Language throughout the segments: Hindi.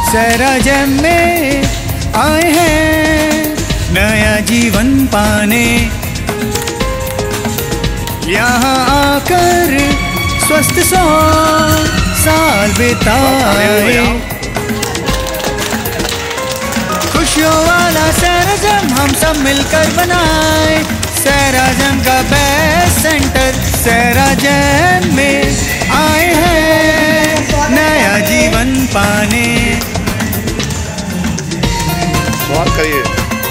सैराजम में आए हैं नया जीवन पाने, यहाँ आकर स्वस्थ 100 साल बिताए। खुशियों वाला सैराजम हम सब मिलकर बनाए, सैराजम का बेस्ट सेंटर। सैराजम में आए हैं नया जीवन पाने। स्वागत करिए।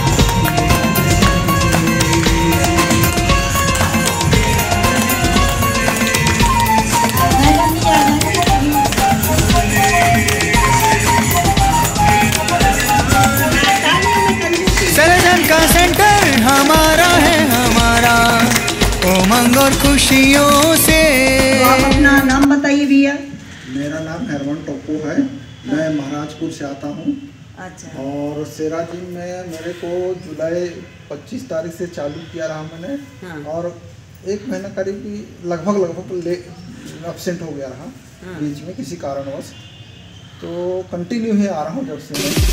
सैराजम का सेंटर हमारा है, हमारा उमंग और खुशियों से। तो आप अपना नाम बताइए भैया। मेरा नाम हरमन टोपो है, मैं महाराजपुर से आता हूँ। अच्छा। और सैराजिम में मेरे को जुलाई 25 तारीख से चालू किया रहा मैंने। हाँ। और 1 महीना करीब लगभग एब्सेंट हो गया रहा। हाँ। बीच में किसी कारणवश, तो कंटिन्यू ही आ रहा हूँ जब से मैं।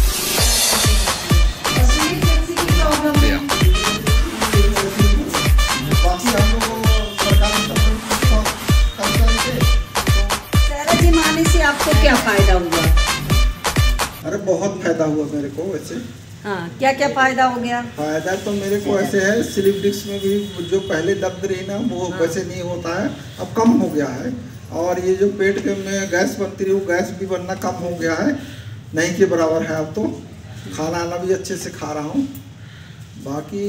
बाकी हम लोग सैराजिम आने से आपको क्या फायदा हुआ? अरे बहुत फायदा हुआ मेरे को वैसे। हाँ, क्या क्या फायदा हो गया? फायदा तो मेरे को ऐसे है, स्लिप डिस्क में भी जो पहले दर्द रही ना वो वैसे नहीं होता है, अब कम हो गया है। और ये जो पेट के में गैस बनती रही वो गैस भी बनना कम हो गया है, नहीं के बराबर है अब तो। खाना आना भी अच्छे से खा रहा हूँ। बाकी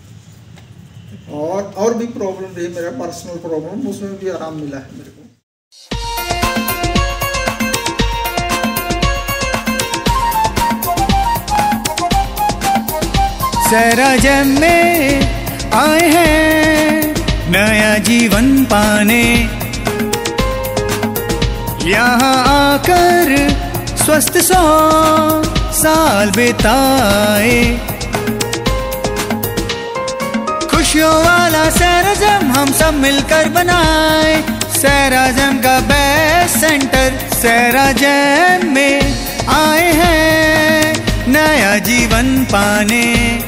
और भी प्रॉब्लम रही, मेरा पर्सनल प्रॉब्लम, उसमें भी आराम मिला है मेरे को। सैराजम में आए हैं नया जीवन पाने, यहाँ आकर स्वस्थ 100 साल बिताए। खुशियों वाला सैराजम हम सब मिलकर बनाए, सैराजम का बेस्ट सेंटर। सैराजम में आए हैं नया जीवन पाने।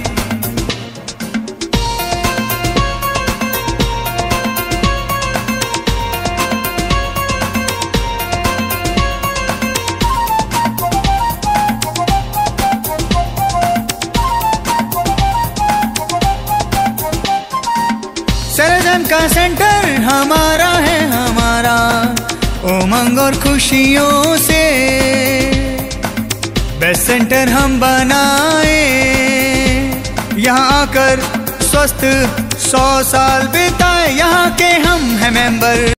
सैराजम का सेंटर हमारा है, हमारा उमंग और खुशियों से। बेस्ट सेंटर हम बनाए, यहाँ आकर स्वस्थ 100 साल बिताए। यहाँ के हम हैं मेंबर।